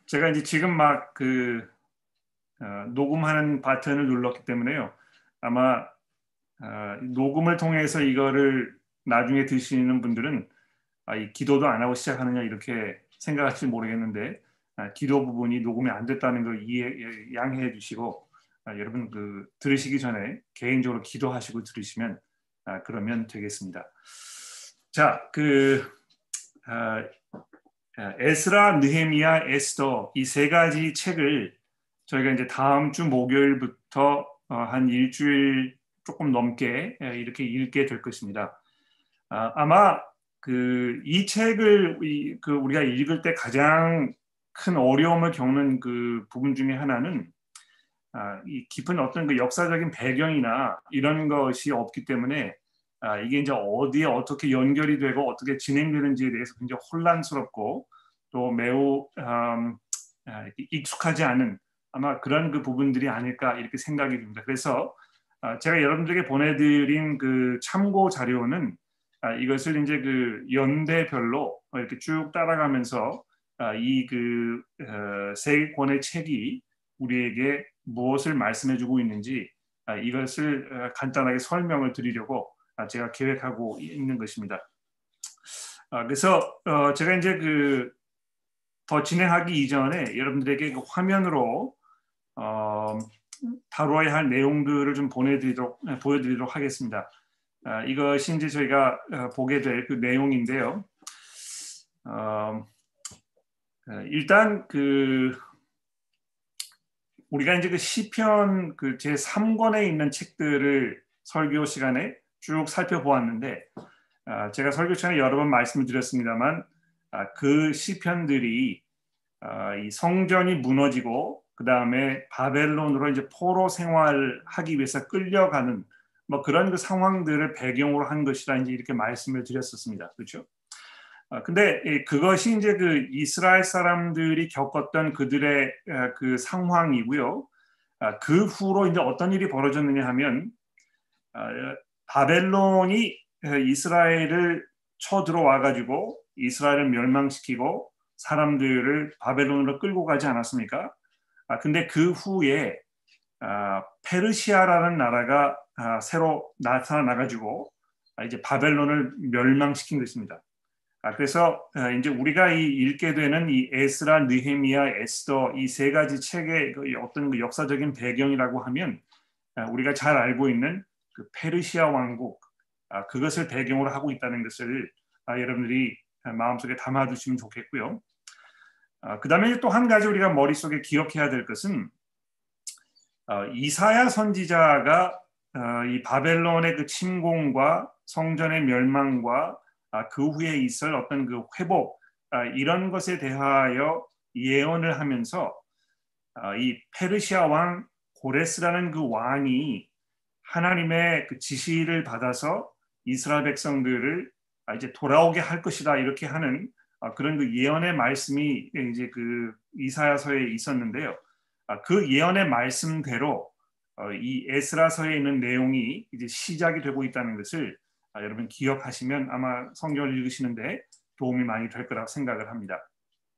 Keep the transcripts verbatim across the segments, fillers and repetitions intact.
제가 이제 지금 막 그 녹음하는 버튼을 눌렀기 때문에요. 아마 어, 녹음을 통해서 이거를 나중에 드시는 분들은 아, 이 기도도 안 하고 시작하느냐 이렇게 생각할지 모르겠는데 아, 기도 부분이 녹음이 안 됐다는 걸 이해 양해해 주시고 아, 여러분 그 들으시기 전에 개인적으로 기도하시고 들으시면 아, 그러면 되겠습니다. 자, 그 아, 에스라, 느헤미야, 에스더 이 세 가지 책을 저희가 이제 다음 주 목요일부터 한 일주일 조금 넘게 이렇게 읽게 될 것입니다. 아마 그 이 책을 그 우리가 읽을 때 가장 큰 어려움을 겪는 그 부분 중에 하나는 이 깊은 어떤 그 역사적인 배경이나 이런 것이 없기 때문에 이게 이제 어디에 어떻게 연결이 되고 어떻게 진행되는지에 대해서 굉장히 혼란스럽고 또 매우 음, 익숙하지 않은 아마 그런 그 부분들이 아닐까 이렇게 생각이 듭니다. 그래서 제가 여러분들에게 보내드린 그 참고 자료는 이것을 이제 그 연대별로 이렇게 쭉 따라가면서 이 그 세 권의 책이 우리에게 무엇을 말씀해주고 있는지 이것을 간단하게 설명을 드리려고 제가 계획하고 있는 것입니다. 그래서 제가 이제 그 더 진행하기 이전에 여러분들에게 그 화면으로 어, 다루어야 할 내용들을 좀 보내드리도록 보여드리도록 하겠습니다. 아, 이것이 이제 저희가 어, 보게 될 그 내용인데요. 어, 일단 그 우리가 이제 그 시편 그 제삼 권에 있는 책들을 설교 시간에 쭉 살펴보았는데 아, 제가 설교 시간에 여러 번 말씀을 드렸습니다만 아, 그 시편들이 아, 이 성전이 무너지고 그 다음에 바벨론으로 이제 포로 생활하기 위해서 끌려가는 뭐 그런 그 상황들을 배경으로 한 것이라 이제 이렇게 말씀을 드렸었습니다. 그렇죠? 아, 근데 그것이 이제 그 이스라엘 사람들이 겪었던 그들의 그 상황이고요. 아, 그 후로 이제 어떤 일이 벌어졌느냐 하면 아, 바벨론이 이스라엘을 쳐들어와 가지고 이스라엘을 멸망시키고 사람들을 바벨론으로 끌고 가지 않았습니까? 아, 근데 그 후에 아, 페르시아라는 나라가 아, 새로 나타나가지고 아, 이제 바벨론을 멸망시킨 것입니다. 아, 그래서 아, 이제 우리가 이 읽게 되는 이 에스라, 느헤미야, 에스더 이 세 가지 책의 그 어떤 그 역사적인 배경이라고 하면 아, 우리가 잘 알고 있는 그 페르시아 왕국 아, 그것을 배경으로 하고 있다는 것을 아, 여러분들이 마음속에 담아두시면 좋겠고요. 아, 그 다음에 또 한 가지 우리가 머릿속에 기억해야 될 것은 어, 이사야 선지자가 어, 이 바벨론의 그 침공과 성전의 멸망과 아, 그 후에 있을 어떤 그 회복 아, 이런 것에 대하여 예언을 하면서 아, 이 페르시아 왕 고레스라는 그 왕이 하나님의 그 지시를 받아서 이스라엘 백성들을 아, 이제 돌아오게 할 것이다 이렇게 하는 아, 그런 그 예언의 말씀이 이제 그 이사야서에 있었는데요. 아, 그 예언의 말씀대로 어, 이 에스라서에 있는 내용이 이제 시작이 되고 있다는 것을 아, 여러분 기억하시면 아마 성경을 읽으시는데 도움이 많이 될 거라고 생각을 합니다.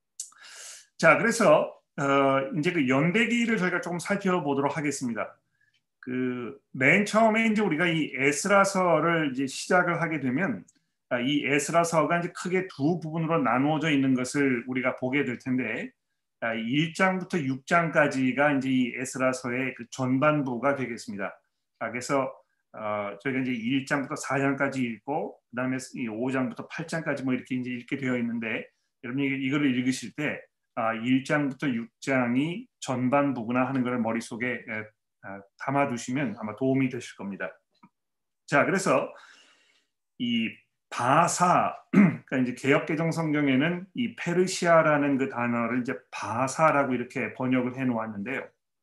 자, 그래서 어, 이제 그 연대기를 저희가 조금 살펴보도록 하겠습니다. 그 맨 처음에 이제 우리가 이 에스라서를 이제 시작을 하게 되면 아, 이 에스라서가 이제 크게 두 부분으로 나누어져 있는 것을 우리가 보게 될 텐데 아, 일 장부터 육 장까지가 이제 이 에스라서의 그 전반부가 되겠습니다. 아, 그래서 어, 저희가 이제 일 장부터 사 장까지 읽고 그다음에 이 오 장부터 팔 장까지 뭐 이렇게 이제 읽게 되어 있는데 여러분이 이거를 읽으실 때 아, 일 장부터 육 장이 전반부구나 하는 것을 머릿속에 에, 아, 담아두시면 아마 도움이 되실 겁니다. 자, 그래서 이 바사, 그러니까 이제 개역개정 성경에는 이 페르시아라는 그 단어를 이제 바사라고 이렇게 번역을 해놓았는데요.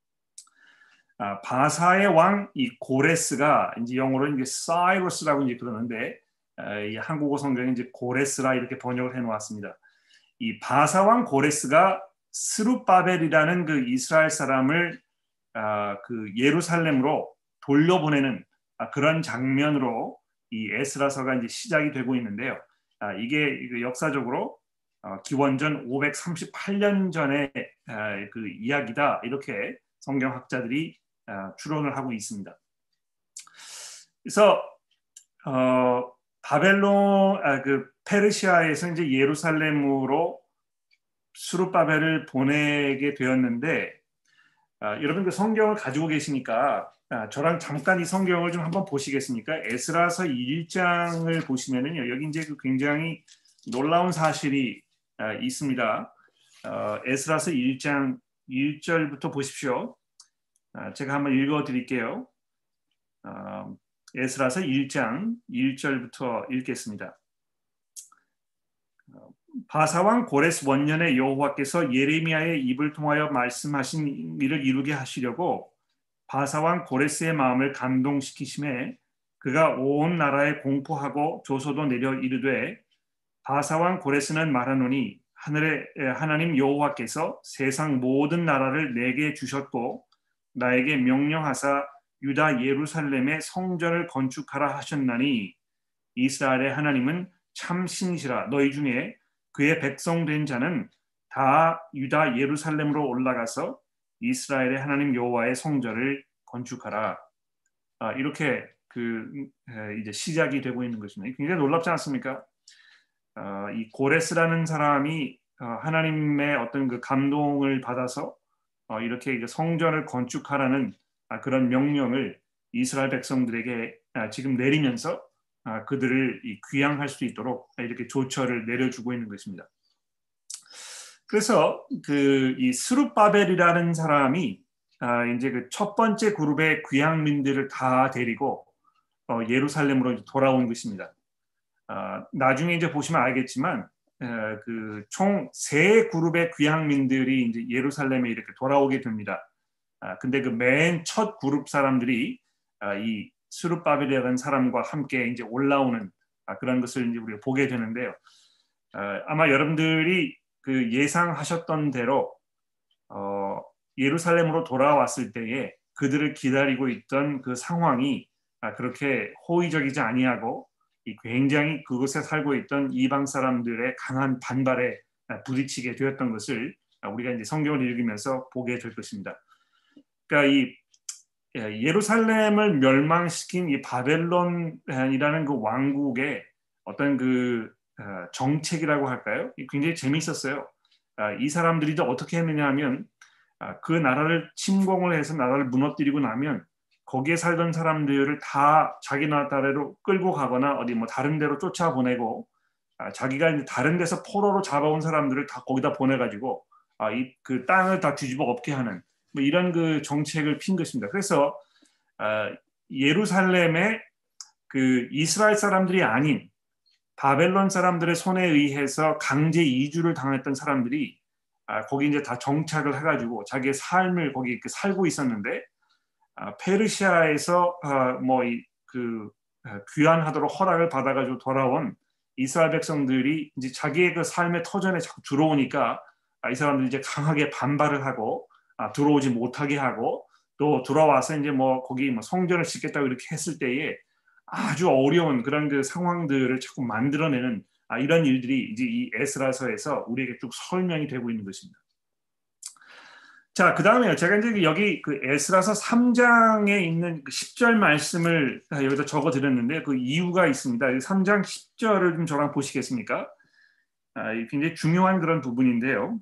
아, 바사의 왕 이 고레스가 이제 영어로 이제 사이러스라고 이제 그러는데 아, 이 한국어 성경에 이제 고레스라 이렇게 번역을 해놓았습니다. 이 바사 왕 고레스가 스룹바벨이라는 그 이스라엘 사람을 아, 그 예루살렘으로 돌려보내는 아, 그런 장면으로 이 에스라서가 이제 시작이 되고 있는데요. 아, 이게 역사적으로 기원전 오백삼십팔 년 전의 그 이야기다, 이렇게 성경학자들이 추론을 하고 있습니다. 그래서 어, 바벨론, 아, 그 페르시아에서 이제 예루살렘으로 스룹바벨을 보내게 되었는데, 아, 여러분 그 성경을 가지고 계시니까 아, 저랑 잠깐 이 성경을 좀 한번 보시겠습니까? 에스라서 일 장을 보시면은요, 여기 이제 그 굉장히 놀라운 사실이 아, 있습니다. 어, 에스라서 일 장 일 절부터 보십시오. 아, 제가 한번 읽어드릴게요. 어, 에스라서 일 장 일 절부터 읽겠습니다. 바사왕 고레스 원년에 여호와께서 예레미야의 입을 통하여 말씀하신 일을 이루게 하시려고 바사왕 고레스의 마음을 감동시키심에 그가 온 나라에 공포하고 조소도 내려 이르되, 바사왕 고레스는 말하노니 하늘의 하나님 여호와께서 세상 모든 나라를 내게 주셨고 나에게 명령하사 유다 예루살렘의 성전을 건축하라 하셨나니 이스라엘의 하나님은 참 신이시라. 너희 중에 그의 백성 된 자는 다 유다 예루살렘으로 올라가서 이스라엘의 하나님 여호와의 성전을 건축하라. 아, 이렇게 그 이제 시작이 되고 있는 것입니다. 굉장히 놀랍지 않습니까? 어, 이 고레스라는 사람이 어, 하나님의 어떤 그 감동을 받아서 어, 이렇게 성전을 건축하라는 아, 그런 명령을 이스라엘 백성들에게 아, 지금 내리면서 아, 그들을 이 귀향할 수 있도록 이렇게 조처를 내려주고 있는 것입니다. 그래서 그 이 스룹바벨이라는 사람이 아, 이제 그 첫 번째 그룹의 귀향민들을 다 데리고 어, 예루살렘으로 돌아온 것입니다. 아, 나중에 이제 보시면 알겠지만 그 총 세 그룹의 귀향민들이 이제 예루살렘에 이렇게 돌아오게 됩니다. 아, 근데 그 맨 첫 그룹 사람들이 아, 이 스룹바벨이라는 사람과 함께 이제 올라오는 아, 그런 것을 이제 우리가 보게 되는데요. 아, 아마 여러분들이 그 예상하셨던 대로 어, 예루살렘으로 돌아왔을 때에 그들을 기다리고 있던 그 상황이 아, 그렇게 호의적이지 아니하고 이 굉장히 그곳에 살고 있던 이방 사람들의 강한 반발에 부딪히게 되었던 것을 우리가 이제 성경을 읽으면서 보게 될 것입니다. 그러니까 이 예루살렘을 멸망시킨 이 바벨론이라는 그 왕국의 어떤 그 정책이라고 할까요? 굉장히 재미있었어요. 이 사람들이 어떻게 했느냐 하면 그 나라를 침공을 해서 나라를 무너뜨리고 나면 거기에 살던 사람들을 다 자기 나라로 끌고 가거나 어디 뭐 다른 데로 쫓아보내고 아, 자기가 이제 다른 데서 포로로 잡아온 사람들을 다 거기다 보내가지고 아, 이 그 땅을 다 뒤집어 엎게 하는 뭐 이런 그 정책을 핀 것입니다. 그래서 아, 예루살렘에 그 이스라엘 사람들이 아닌 바벨론 사람들의 손에 의해서 강제 이주를 당했던 사람들이 아, 거기 이제 다 정착을 해가지고 자기의 삶을 거기 이렇게 살고 있었는데. 아, 페르시아에서 아, 뭐그 아, 귀환하도록 허락을 받아가지고 돌아온 이스라엘 백성들이 이제 자기의 그 삶의 터전에 자꾸 들어오니까 아, 이 사람들이 이제 강하게 반발을 하고 아, 들어오지 못하게 하고 또 들어와서 이제 뭐 거기 뭐 성전을 짓겠다고 이렇게 했을 때에 아주 어려운 그런 그 상황들을 자꾸 만들어내는 아, 이런 일들이 이제 이 에스라서에서 우리에게 쭉 설명이 되고 있는 것입니다. 자, 그 다음에요. 제가 이제 여기 그 에스라서 삼 장에 있는 십 절 말씀을 여기다 적어 드렸는데 그 이유가 있습니다. 삼 장 십 절을 좀 저랑 보시겠습니까? 아, 굉장히 중요한 그런 부분인데요.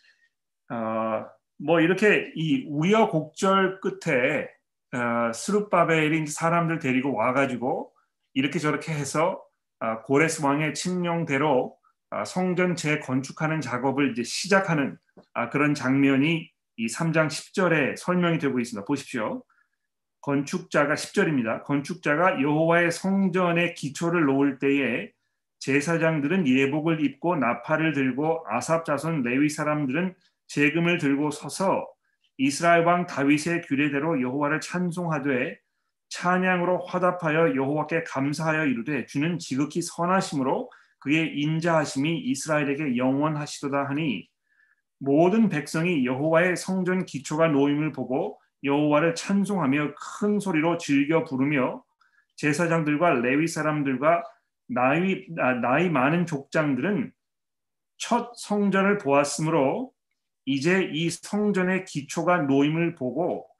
어, 뭐 이렇게 이 우여곡절 끝에 어, 스룹바벨이 사람들 데리고 와가지고 이렇게 저렇게 해서 어, 고레스 왕의 칙령대로 어, 성전 재건축하는 작업을 이제 시작하는 아, 그런 장면이 이 삼 장 십 절에 설명이 되고 있습니다. 보십시오. 건축자가 십 절입니다. 건축자가 여호와의 성전의 기초를 놓을 때에 제사장들은 예복을 입고 나팔을 들고 아삽 자손 레위 사람들은 제금을 들고 서서 이스라엘 왕 다윗의 규례대로 여호와를 찬송하되 찬양으로 화답하여 여호와께 감사하여 이르되 주는 지극히 선하심으로 그의 인자하심이 이스라엘에게 영원하시도다 하니 모든 백성이 여호와의 성전 기초가 놓임을 보고 여호와를 찬송하며 큰 소리로 즐겨 부르며 제사장들과 레위 사람들과 나이, 나이 많은 족장들은 첫 성전을 보았으므로 이제 이 성전의 기초가 놓임을 보고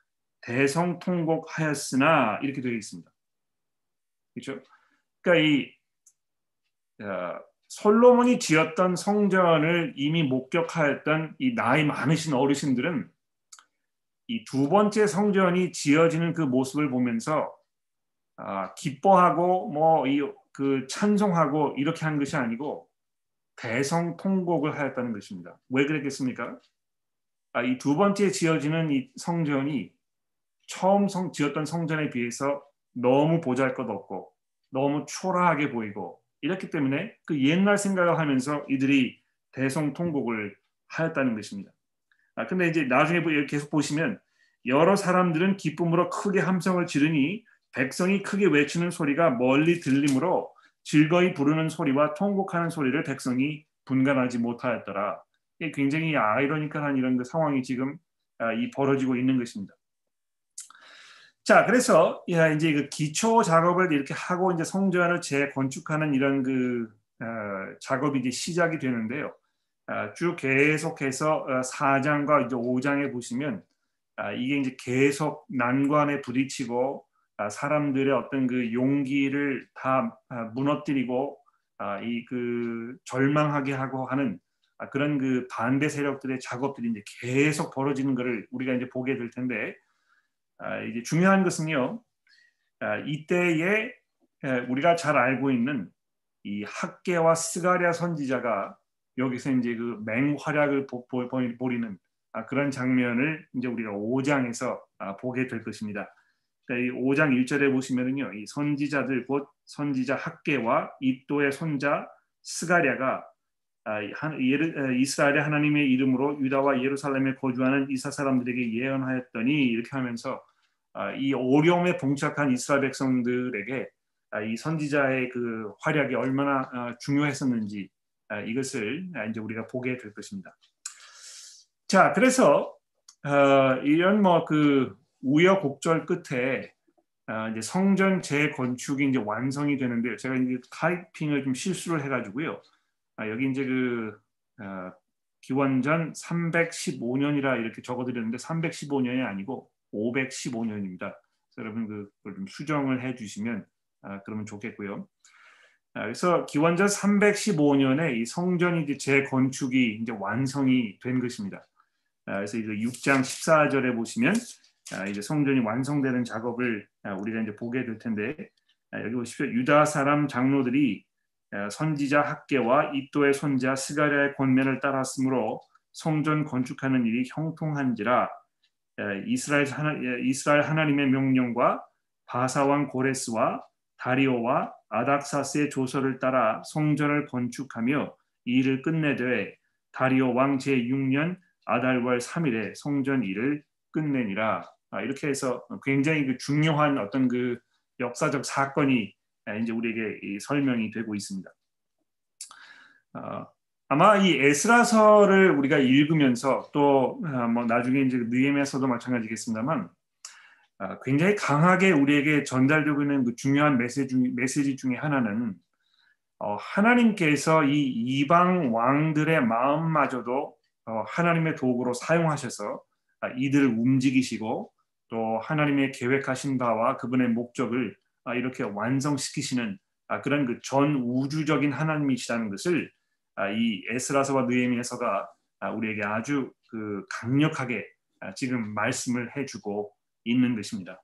대성통곡하였으나 이렇게 되어 있습니다. 그렇죠? 그러니까 이 어, 솔로몬이 지었던 성전을 이미 목격하였던 이 나이 많으신 어르신들은 이 두 번째 성전이 지어지는 그 모습을 보면서 아, 기뻐하고 뭐 이 그 찬송하고 이렇게 한 것이 아니고 대성통곡을 하였다는 것입니다. 왜 그랬겠습니까? 아, 이 두 번째 지어지는 이 성전이 처음 성, 지었던 성전에 비해서 너무 보잘것없고 너무 초라하게 보이고 이렇기 때문에 그 옛날 생각을 하면서 이들이 대성통곡을 하였다는 것입니다. 아, 근데 이제 나중에 계속 보시면 여러 사람들은 기쁨으로 크게 함성을 지르니 백성이 크게 외치는 소리가 멀리 들리므로 즐거이 부르는 소리와 통곡하는 소리를 백성이 분간하지 못하였더라. 굉장히 아이러니컬한 이런 그 상황이 지금 이 벌어지고 있는 것입니다. 자, 그래서 이제 그 기초 작업을 이렇게 하고 이제 성전을 재건축하는 이런 그 어, 작업이 이제 시작이 되는데요. 어, 쭉 계속해서 사 장과 이제 오 장에 보시면 어, 이게 이제 계속 난관에 부딪히고 어, 사람들의 어떤 그 용기를 다 어, 무너뜨리고 어, 이 그 절망하게 하고 하는 어, 그런 그 반대 세력들의 작업들이 이제 계속 벌어지는 것을 우리가 이제 보게 될 텐데. 아, 이제 중요한 것은요, 아, 이때에 우리가 잘 알고 있는 이 학개와 스가랴 선지자가 여기서 이제 그 맹활약을 벌이는 아, 그런 장면을 이제 우리가 오 장에서 아, 보게 될 것입니다. 그러니까 이 오 장 일 절에 보시면은요, 이 선지자들 곧 선지자 학개와 이도의 손자 스가랴가 이스라엘의 하나님의 이름으로 유다와 예루살렘에 거주하는 이스라엘 사람들에게 예언하였더니 이렇게 하면서 이 어려움에 봉착한 이스라엘 백성들에게 이 선지자의 그 활약이 얼마나 중요했었는지 이것을 이제 우리가 보게 될 것입니다. 자, 그래서 이런 뭐 그 우여곡절 끝에 이제 성전 재건축이 이제 완성이 되는데요. 제가 이제 타이핑을 좀 실수를 해가지고요. 아, 여기 이제 그 어, 기원전 삼백십오 년이라 이렇게 적어드렸는데 삼백십오 년이 아니고 오백십오 년입니다. 여러분 그걸 좀 수정을 해주시면 아, 그러면 좋겠고요. 아, 그래서 기원전 삼백십오 년에 이 성전이 이제 재건축이 이제 완성이 된 것입니다. 아, 그래서 이제 육 장 십사 절에 보시면 아, 이제 성전이 완성되는 작업을 아, 우리가 이제 보게 될 텐데 아, 여기 보십시오. 유다 사람 장로들이 선지자 학개와 이도의 손자 스가랴의 권면을 따랐으므로 성전 건축하는 일이 형통한지라 이스라엘, 하나, 이스라엘 하나님의 명령과 바사왕 고레스와 다리오와 아닥사스의 조서를 따라 성전을 건축하며 이 일을 끝내되 다리오 왕 제육 년 아달월 삼 일에 성전 일을 끝내니라. 이렇게 해서 굉장히 그 중요한 어떤 그 역사적 사건이 이제 우리에게 이 설명이 되고 있습니다. 어, 아마 이 에스라서를 우리가 읽으면서 또 뭐 나중에 이제 느헤미야서도 마찬가지겠습니다만 어, 굉장히 강하게 우리에게 전달되고 있는 그 중요한 메시지, 메시지 중에 하나는 어, 하나님께서 이 이방 왕들의 마음마저도 어, 하나님의 도구로 사용하셔서 아, 이들을 움직이시고 또 하나님의 계획하신 바와 그분의 목적을 아, 이렇게 완성시키시는 아, 그런 그 전 우주적인 하나님이시라는 것을 아, 이 에스라서와 느헤미야서가 아, 우리에게 아주 그 강력하게 아, 지금 말씀을 해주고 있는 것입니다.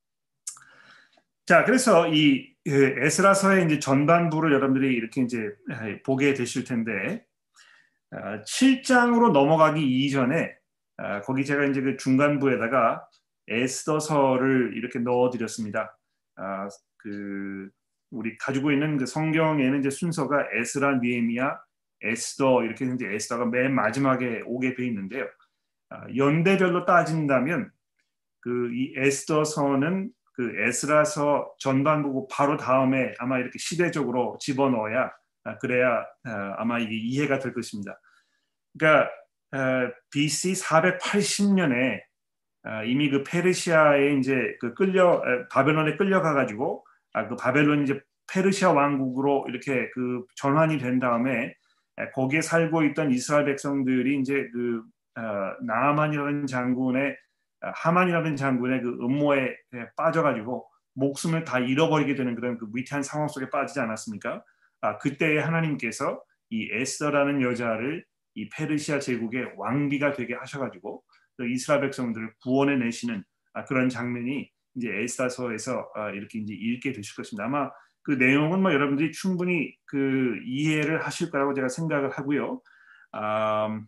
자, 그래서 이 에스라서의 이제 전반부를 여러분들이 이렇게 이제 보게 되실 텐데 아, 칠 장으로 넘어가기 이전에 아, 거기 제가 이제 그 중간부에다가 에스더서를 이렇게 넣어드렸습니다. 아, 그 우리 가지고 있는 그 성경에는 이제 순서가 에스라, 느헤미야, 에스더 이렇게 이제 에스더가 맨 마지막에 오게 돼 있는데요. 아, 연대별로 따진다면 그 이 에스더서는 그 에스라서 전반부고 바로 다음에 아마 이렇게 시대적으로 집어넣어야 아, 그래야 아, 아마 이게 이해가 될 것입니다. 그러니까 아, 비씨 사백팔십 년에 아, 이미 그 페르시아에 이제 그 끌려 바벨론에 끌려가 가지고 아, 그 바벨론 이제 페르시아 왕국으로 이렇게 그 전환이 된 다음에 거기에 살고 있던 이스라엘 백성들이 이제 그 어, 나아만이라는 장군의 하만이라는 장군의 그 음모에 빠져가지고 목숨을 다 잃어버리게 되는 그런 그 위태한 상황 속에 빠지지 않았습니까? 아, 그때 하나님께서 이 에스더라는 여자를 이 페르시아 제국의 왕비가 되게 하셔가지고 이스라엘 백성들을 구원해 내시는 아, 그런 장면이 이제 에스더서에서 아, 이렇게 이제 읽게 되실 것입니다. 아마 그 내용은 뭐 여러분들이 충분히 그 이해를 하실 거라고 제가 생각을 하고요. 아,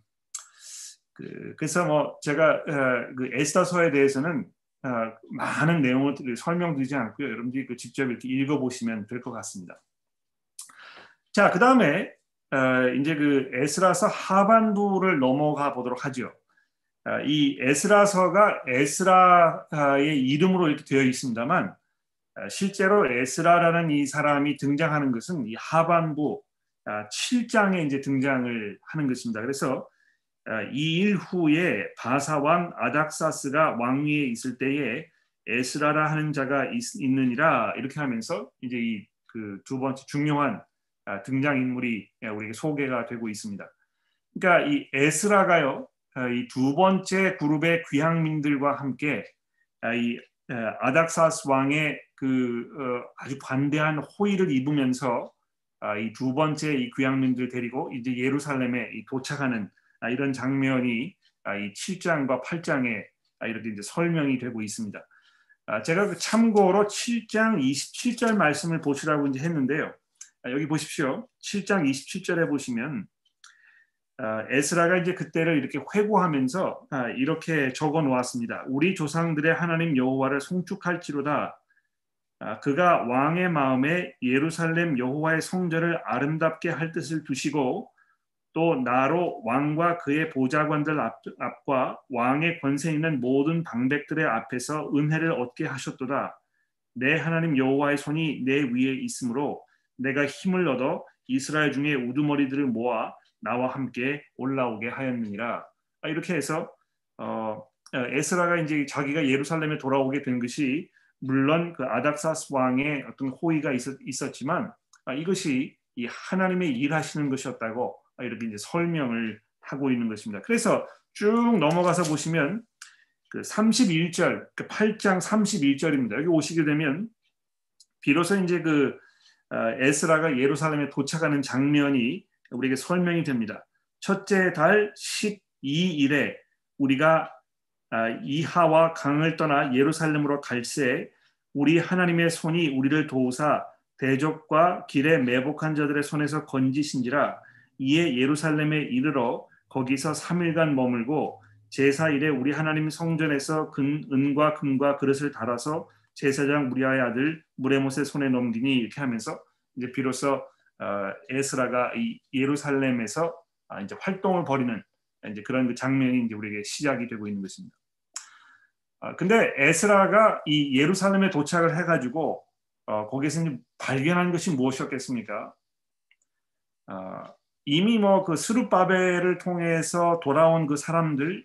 그, 그래서 뭐 제가 어, 그 에스더서에 대해서는 어, 많은 내용을 설명드리지 않고요. 여러분들이 그 직접 이렇게 읽어보시면 될 것 같습니다. 자, 그 다음에 어, 이제 그 에스라서 하반부를 넘어가 보도록 하죠. 어, 이 에스라서가 에스라의 이름으로 이렇게 되어 있습니다만 어, 실제로 에스라라는 이 사람이 등장하는 것은 이 하반부 어, 칠 장에 이제 등장을 하는 것입니다. 그래서 이 일 후에 바사 왕 아닥사스가 왕위에 있을 때에 에스라라 하는 자가 있, 있느니라 이렇게 하면서 이제 이 그 두 번째 중요한 등장 인물이 우리에게 소개가 되고 있습니다. 그러니까 이 에스라가요, 이 두 번째 그룹의 귀향민들과 함께 이 아닥사스 왕의 그 아주 관대한 호의를 입으면서 이 두 번째 이 귀향민들 데리고 이제 예루살렘에 도착하는 이런 장면이 이 칠 장과 팔 장에 이렇게 이제 설명이 되고 있습니다. 제가 참고로 칠 장 이십칠 절 말씀을 보시라고 이제 했는데요. 여기 보십시오. 칠 장 이십칠 절에 보시면 에스라가 이제 그때를 이렇게 회고하면서 이렇게 적어 놓았습니다. 우리 조상들의 하나님 여호와를 송축할지로다. 그가 왕의 마음에 예루살렘 여호와의 성전을 아름답게 할 뜻을 두시고 또 나로 왕과 그의 보좌관들 앞, 앞과 왕의 권세 있는 모든 방백들의 앞에서 은혜를 얻게 하셨도다. 내 하나님 여호와의 손이 내 위에 있으므로 내가 힘을 얻어 이스라엘 중에 우두머리들을 모아 나와 함께 올라오게 하였느니라. 이렇게 해서 어, 에스라가 이제 자기가 예루살렘에 돌아오게 된 것이 물론 그 아닥사스 왕의 어떤 호의가 있었, 있었지만 이것이 이 하나님의 일하시는 것이었다고 이렇게 이제 설명을 하고 있는 것입니다. 그래서 쭉 넘어가서 보시면 그 삼십일 절, 그 팔 장 삼십일 절입니다. 여기 오시게 되면 비로소 이제 그 에스라가 예루살렘에 도착하는 장면이 우리에게 설명이 됩니다. 첫째 달 십이 일에 우리가 이하와 강을 떠나 예루살렘으로 갈새 우리 하나님의 손이 우리를 도우사 대적과 길에 매복한 자들의 손에서 건지신지라. 이에 예루살렘에 이르러 거기서 삼 일간 머물고 제사일에 우리 하나님 성전에서 금, 은과 금과 그릇을 달아서 제사장 우리아의 아들 무레못의 손에 넘기니 이렇게 하면서 이제 비로소 어, 에스라가 이 예루살렘에서 아, 이제 활동을 벌이는 이제 그런 그 장면이 이제 우리에게 시작이 되고 있는 것입니다. 아, 근데 에스라가 이 예루살렘에 도착을 해가지고 어, 거기서 이제 발견한 것이 무엇이었겠습니까? 어, 이미 뭐 그 스룹바벨을 통해서 돌아온 그 사람들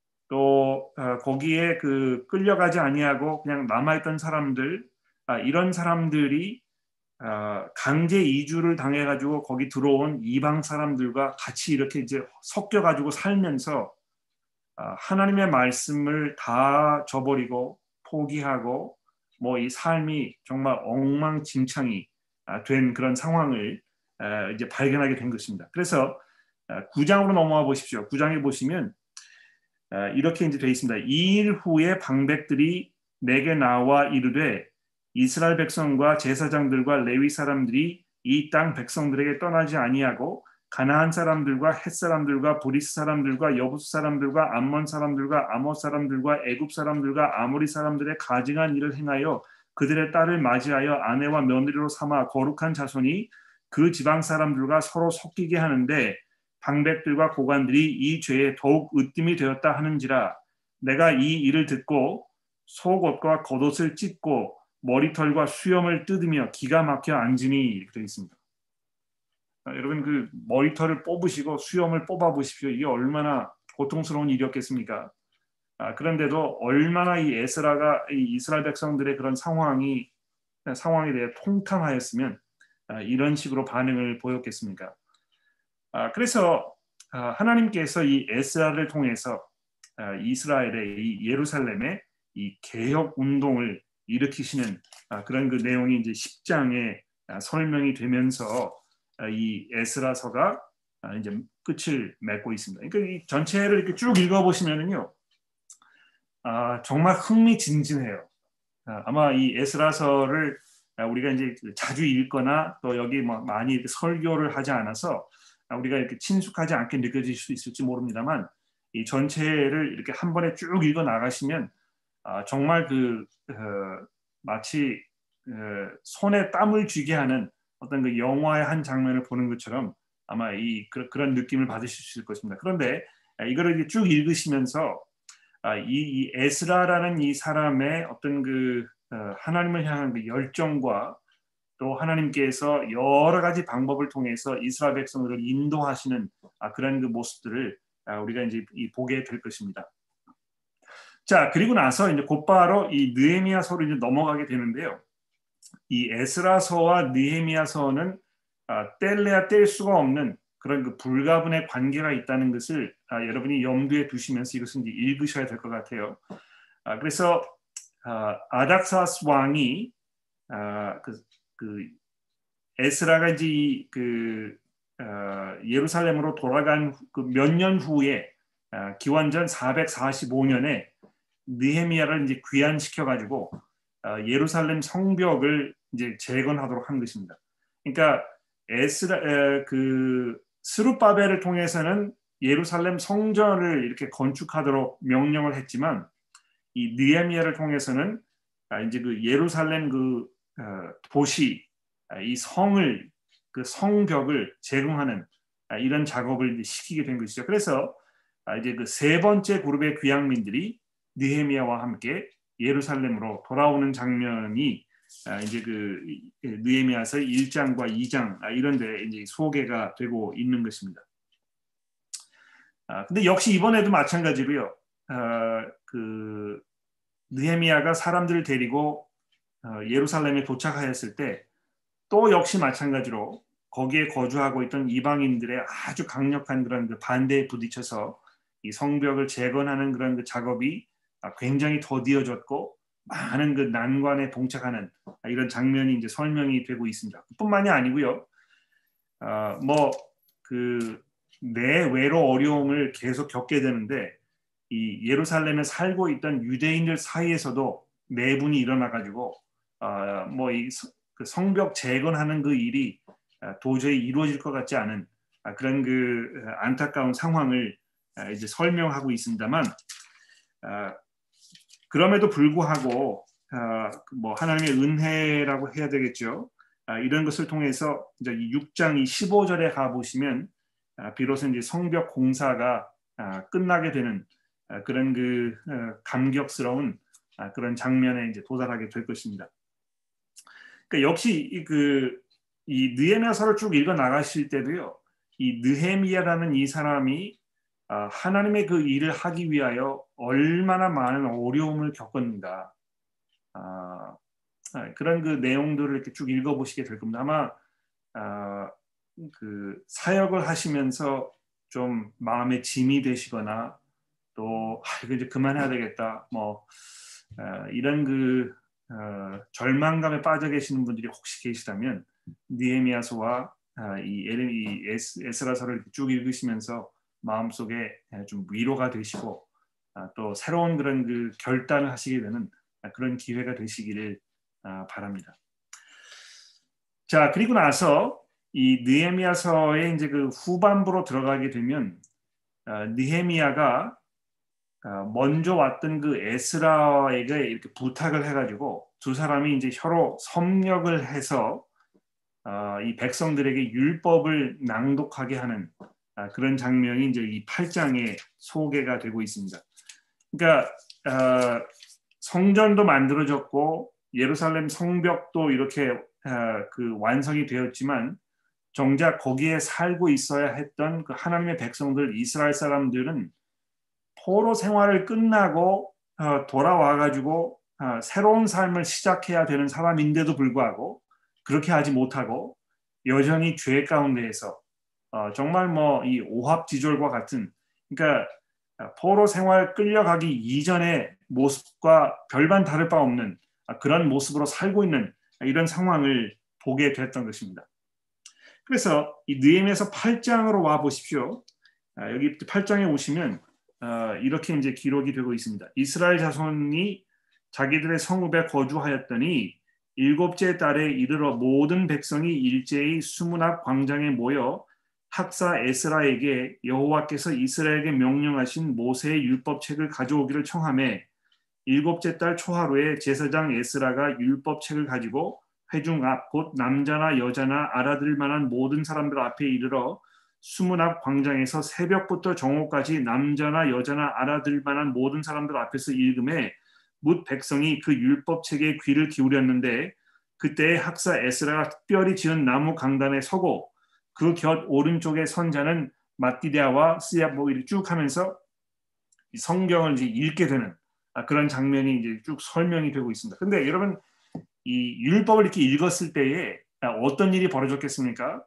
또 어, 거기에 그 끌려가지 아니하고 그냥 남아있던 사람들 아, 이런 사람들이 어, 강제 이주를 당해가지고 거기 들어온 이방 사람들과 같이 이렇게 이제 섞여가지고 살면서 어, 하나님의 말씀을 다 저버리고 포기하고 뭐 이 삶이 정말 엉망진창이 된 그런 상황을 이제 발견하게 된 것입니다. 그래서 구 장으로 넘어가 보십시오. 구 장에 보시면 이렇게 이제 되어 있습니다. 이 일 후에 방백들이 내게 나와 이르되 이스라엘 백성과 제사장들과 레위 사람들이 이 땅 백성들에게 떠나지 아니하고 가나안 사람들과 헷 사람들과 브리스 사람들과 여부스 사람들과 암몬 사람들과 아못 사람들과 애굽 사람들과 아모리 사람들의 가증한 일을 행하여 그들의 딸을 맞이하여 아내와 며느리로 삼아 거룩한 자손이 그 지방 사람들과 서로 섞이게 하는데 방백들과 고관들이 이 죄에 더욱 으뜸이 되었다 하는지라. 내가 이 일을 듣고 속옷과 겉옷을 찢고 머리털과 수염을 뜯으며 기가 막혀 앉으니 이렇게 되어 있습니다. 여러분 그 머리털을 뽑으시고 수염을 뽑아 보십시오. 이게 얼마나 고통스러운 일이었겠습니까? 아, 그런데도 얼마나 이 에스라가 이 이스라엘 백성들의 그런 상황이 상황에 대해 통탄하였으면 아, 이런 식으로 반응을 보였겠습니까? 그래서 하나님께서 이 에스라를 통해서 이스라엘의 이 예루살렘의 이 개혁 운동을 일으키시는 그런 그 내용이 이제 십 장에 설명이 되면서 이 에스라서가 이제 끝을 맺고 있습니다. 그러니까 이 전체를 이렇게 쭉 읽어보시면은요, 아, 정말 흥미진진해요. 아마 이 에스라서를 우리가 이제 자주 읽거나 또 여기 뭐 많이 이렇게 설교를 하지 않아서 우리가 이렇게 친숙하지 않게 느껴질 수 있을지 모릅니다만, 이 전체를 이렇게 한 번에 쭉 읽어 나가시면 아, 정말 그 어, 마치 어, 손에 땀을 쥐게 하는 어떤 그 영화의 한 장면을 보는 것처럼 아마 이 그, 그런 느낌을 받으실 수 있을 것입니다. 그런데 이거를 쭉 읽으시면서 아, 이, 이 에스라라는 이 사람의 어떤 그 어, 하나님을 향한 그 열정과 또 하나님께서 여러 가지 방법을 통해서 이스라엘 백성들을 인도하시는 아, 그런 그 모습들을 아, 우리가 이제 이, 보게 될 것입니다. 자, 그리고 나서 이제 곧바로 이 느헤미야서로 이제 넘어가게 되는데요. 이 에스라서와 느헤미야서는 아, 뗄래야 뗄 수가 없는 그런 그 불가분의 관계가 있다는 것을 아, 여러분이 염두에 두시면서 이것을 이제 읽으셔야 될 것 같아요. 아, 그래서 아, 아닥사스 왕이 아, 그, 그 에스라가 이제 그 어, 예루살렘으로 돌아간 그 몇 년 후에 어, 기원전 사백사십오 년에 느헤미야를 이제 귀환시켜 가지고 어, 예루살렘 성벽을 이제 재건하도록 한 것입니다. 그러니까 에스라 에, 그 스룹바벨을 통해서는 예루살렘 성전을 이렇게 건축하도록 명령을 했지만 이 느헤미야를 통해서는 아, 이제 그 예루살렘 그 어, 도시 이 성을 그 성벽을 제공하는 이런 작업을 시키게 된 것이죠. 그래서 이제 그 세 번째 그룹의 귀향민들이 느헤미야와 함께 예루살렘으로 돌아오는 장면이 이제 그 느헤미야서 일 장과 이 장 이런 데 이제 소개가 되고 있는 것입니다. 근데 역시 이번에도 마찬가지로요. 그 느헤미야가 사람들을 데리고 예루살렘에 도착하였을 때 또 역시 마찬가지로 거기에 거주하고 있던 이방인들의 아주 강력한 그런 그 반대에 부딪혀서 이 성벽을 재건하는 그런 그 작업이 굉장히 더디어졌고 많은 그 난관에 봉착하는 이런 장면이 이제 설명이 되고 있습니다. 뿐만이 아니고요. 어, 뭐그 내외로 어려움을 계속 겪게 되는데 이 예루살렘에 살고 있던 유대인들 사이에서도 내분이 일어나 가지고 어, 뭐이 그 성벽 재건하는 그 일이 도저히 이루어질 것 같지 않은 그런 그 안타까운 상황을 이제 설명하고 있습니다만, 그럼에도 불구하고 뭐 하나님의 은혜라고 해야 되겠죠. 이런 것을 통해서 이제 육 장 십오 절에 가 보시면 비로소 이제 성벽 공사가 끝나게 되는 그런 그 감격스러운 그런 장면에 이제 도달하게 될 것입니다. 그러니까 역시 이 그 이 느헤미야서를 쭉 읽어 나가실 때도요, 이 느헤미야라는 이 사람이 아, 하나님의 그 일을 하기 위하여 얼마나 많은 어려움을 겪었는가, 아, 그런 그 내용들을 이렇게 쭉 읽어보시게 될 겁니다. 아마 아, 그 사역을 하시면서 좀 마음에 짐이 되시거나 또 아, 이거 이제 그만해야 되겠다, 뭐 아, 이런 그 어, 절망감에 빠져 계시는 분들이 혹시 계시다면 느헤미야서와 아, 이, 이 에스, 에스라서를 쭉 읽으시면서 마음속에 좀 위로가 되시고 아, 또 새로운 그런 그 결단을 하시게 되는 그런 기회가 되시기를 아, 바랍니다. 자, 그리고 나서 이 느헤미야서의 이제 그 후반부로 들어가게 되면 아, 느헤미야가 먼저 왔던 그 에스라에게 이렇게 부탁을 해가지고 두 사람이 이제 서로 협력을 해서 어, 이 백성들에게 율법을 낭독하게 하는 아, 그런 장면이 이제 이 팔 장에 소개가 되고 있습니다. 그러니까 어, 성전도 만들어졌고 예루살렘 성벽도 이렇게 어, 그 완성이 되었지만 정작 거기에 살고 있어야 했던 그 하나님의 백성들 이스라엘 사람들은 포로 생활을 끝나고 어, 돌아와 가지고 어, 새로운 삶을 시작해야 되는 사람인데도 불구하고 그렇게 하지 못하고 여전히 죄 가운데에서 어, 정말 뭐 이 오합지졸과 같은, 그러니까 포로 생활 끌려가기 이전의 모습과 별반 다를 바 없는 그런 모습으로 살고 있는 이런 상황을 보게 됐던 것입니다. 그래서 이 느헤미야서 팔 장으로 와 보십시오. 여기 팔 장에 오시면 이렇게 이제 기록이 되고 있습니다. 이스라엘 자손이 자기들의 성읍에 거주하였더니 일곱째 달에 이르러 모든 백성이 일제히 수문 앞 광장에 모여 학사 에스라에게 여호와께서 이스라엘에게 명령하신 모세의 율법책을 가져오기를 청하매 일곱째 달 초하루에 제사장 에스라가 율법책을 가지고 회중 앞 곧 남자나 여자나 알아들을 만한 모든 사람들 앞에 이르러 수문 앞 광장에서 새벽부터 정오까지 남자나 여자나 알아들을 만한 모든 사람들 앞에서 읽음에 뭇 백성이 그 율법책에 귀를 기울였는데 그때 학사 에스라가 특별히 지은 나무 강단에 서고 그 곁 오른쪽에 선 자는 마띠디아와 스야복이 쭉 하면서 성경을 이제 읽게 되는 그런 장면이 이제 쭉 설명이 되고 있습니다. 근데 여러분 이 율법을 이렇게 읽었을 때에 어떤 일이 벌어졌겠습니까?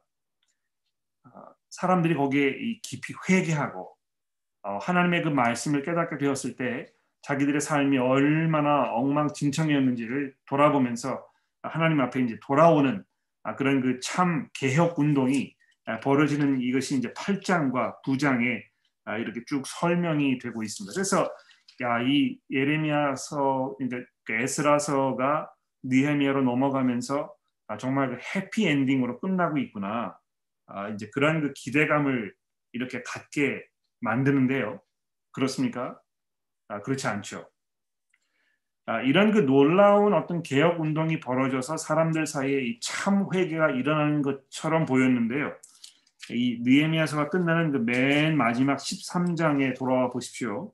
사람들이 거기에 깊이 회개하고 하나님의 그 말씀을 깨닫게 되었을 때 자기들의 삶이 얼마나 엉망진창이었는지를 돌아보면서 하나님 앞에 이제 돌아오는 그런 그 참 개혁 운동이 벌어지는 이것이 이제 팔 장과 구 장에 이렇게 쭉 설명이 되고 있습니다. 그래서 야, 이 예레미야서, 그러니까 에스라서가 느헤미야로 넘어가면서 정말 그 해피 엔딩으로 끝나고 있구나. 이제 그런 그 기대감을 이렇게 갖게 만드는데요. 그렇습니까? 그렇지 않죠. 이런 그 놀라운 어떤 개혁 운동이 벌어져서 사람들 사이에 이 참 회개가 일어나는 것처럼 보였는데요. 이 느헤미야서가 끝나는 그 맨 마지막 십삼 장에 돌아와 보십시오.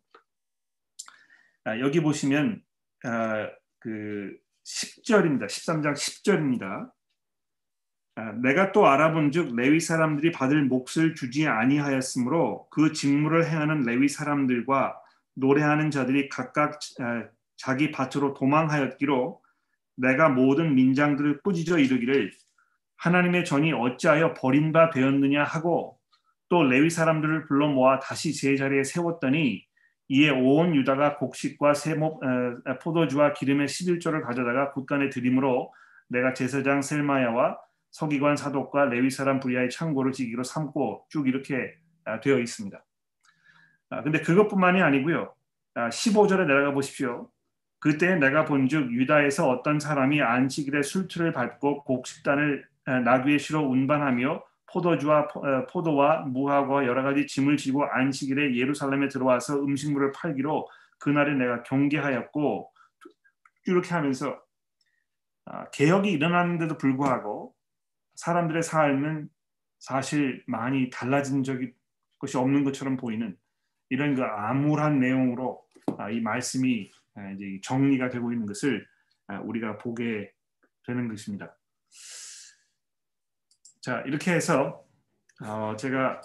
여기 보시면 그 십 절입니다. 십삼 장 십 절입니다. 내가 또 알아본즉 레위 사람들이 받을 몫을 주지 아니하였으므로 그 직무를 행하는 레위 사람들과 노래하는 자들이 각각 자기 밭으로 도망하였기로 내가 모든 민장들을 꾸짖어 이르기를 하나님의 전이 어찌하여 버린 바 되었느냐 하고 또 레위 사람들을 불러 모아 다시 제자리에 세웠더니 이에 온 유다가 곡식과 세목, 어, 포도주와 기름의 십일조를 가져다가 굿간에 드림으로 내가 제사장 셀마야와 서기관 사독과 레위 사람 브리아의 창고를 지기로 삼고 쭉 이렇게 아, 되어 있습니다. 아, 근데 그것뿐만이 아니고요. 아, 십오 절에 내려가 보십시오. 그때 내가 본즉 유다에서 어떤 사람이 안식일에 술틀을 밟고 곡식단을 나귀에 실어 운반하며 포도주와 포도와 무화과 여러 가지 짐을 지고 안식일에 예루살렘에 들어와서 음식물을 팔기로 그날에 내가 경계하였고 이렇게 하면서 개혁이 일어났는데도 불구하고 사람들의 삶은 사실 많이 달라진 적이 것이 없는 것처럼 보이는 이런 그 암울한 내용으로 이 말씀이 이제 정리가 되고 있는 것을 우리가 보게 되는 것입니다. 자, 이렇게 해서 어, 제가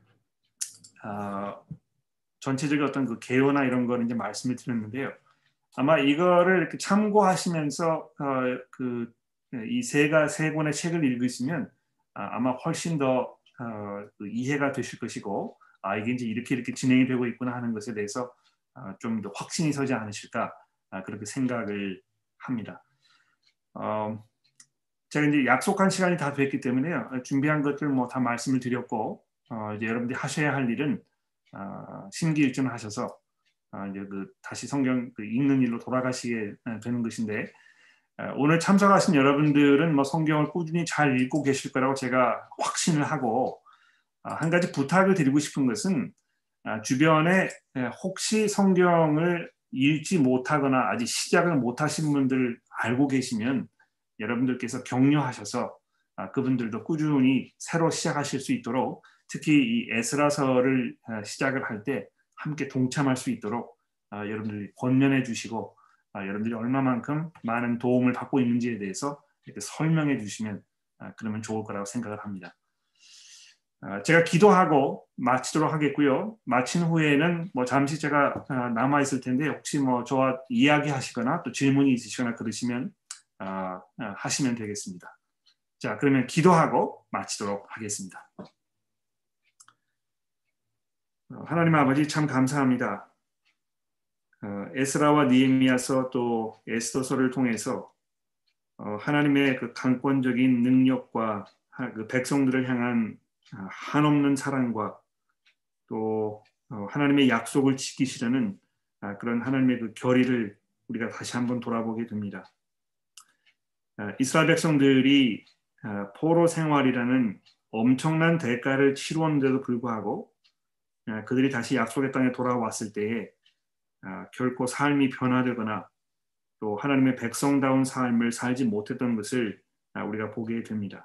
어, 전체적인 어떤 그 개요나 이런 거는 이제 말씀을 드렸는데요. 아마 이거를 이렇게 참고하시면서 어, 그 이 세가 세 권의 책을 읽으시면 아, 아마 훨씬 더 어, 그 이해가 되실 것이고 아 이게 이제 이렇게 이렇게 진행이 되고 있구나 하는 것에 대해서 어, 좀 더 확신이 서지 않으실까 아, 그렇게 생각을 합니다. 어, 제가 이제 약속한 시간이 다 됐기 때문에요. 준비한 것들 뭐 다 말씀을 드렸고 어, 이제 여러분들이 하셔야 할 일은 어, 심기일전하셔서 어, 이제 그 다시 성경 그 읽는 일로 돌아가시게 되는 것인데 어, 오늘 참석하신 여러분들은 뭐 성경을 꾸준히 잘 읽고 계실 거라고 제가 확신을 하고 어, 한 가지 부탁을 드리고 싶은 것은 어, 주변에 혹시 성경을 읽지 못하거나 아직 시작을 못하신 분들 알고 계시면 여러분들께서 격려하셔서 그분들도 꾸준히 새로 시작하실 수 있도록 특히 이 에스라서를 시작을 할 때 함께 동참할 수 있도록 여러분들이 권면해 주시고 여러분들이 얼마만큼 많은 도움을 받고 있는지에 대해서 이렇게 설명해 주시면 그러면 좋을 거라고 생각을 합니다. 제가 기도하고 마치도록 하겠고요. 마친 후에는 뭐 잠시 제가 남아 있을 텐데 혹시 뭐 저와 이야기하시거나 또 질문이 있으시거나 그러시면 어, 하시면 되겠습니다. 자, 그러면 기도하고 마치도록 하겠습니다. 하나님 아버지 참 감사합니다. 에스라와 느헤미야서 또 에스더서를 통해서 하나님의 그 강권적인 능력과 그 백성들을 향한 한없는 사랑과 또 하나님의 약속을 지키시려는 그런 하나님의 그 결의를 우리가 다시 한번 돌아보게 됩니다. 이스라엘 백성들이 포로 생활이라는 엄청난 대가를 치루었는데도 불구하고 그들이 다시 약속의 땅에 돌아왔을 때에 결코 삶이 변화되거나 또 하나님의 백성다운 삶을 살지 못했던 것을 우리가 보게 됩니다.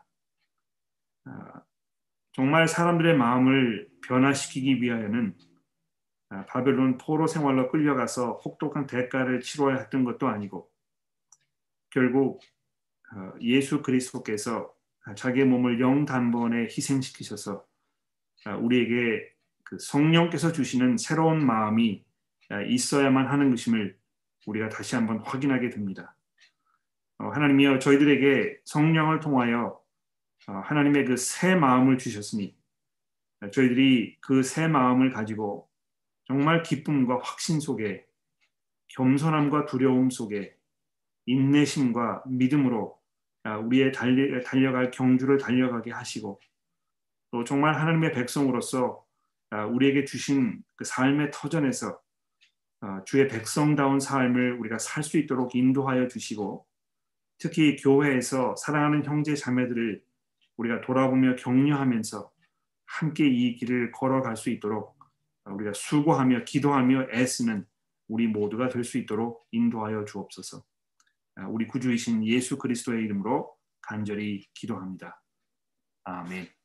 정말 사람들의 마음을 변화시키기 위하여는 바벨론 포로 생활로 끌려가서 혹독한 대가를 치러야 했던 것도 아니고 결국 예수 그리스도께서 자기의 몸을 영단번에 희생시키셔서 우리에게 그 성령께서 주시는 새로운 마음이 있어야만 하는 것임을 우리가 다시 한번 확인하게 됩니다. 하나님이여 저희들에게 성령을 통하여 하나님의 그 새 마음을 주셨으니 저희들이 그 새 마음을 가지고 정말 기쁨과 확신 속에 겸손함과 두려움 속에 인내심과 믿음으로 우리의 달리, 달려갈 경주를 달려가게 하시고 또 정말 하나님의 백성으로서 우리에게 주신 그 삶의 터전에서 주의 백성다운 삶을 우리가 살 수 있도록 인도하여 주시고 특히 교회에서 사랑하는 형제 자매들을 우리가 돌아보며 격려하면서 함께 이 길을 걸어갈 수 있도록 우리가 수고하며 기도하며 애쓰는 우리 모두가 될 수 있도록 인도하여 주옵소서. 우리 구주이신 예수 그리스도의 이름으로 간절히 기도합니다. 아멘.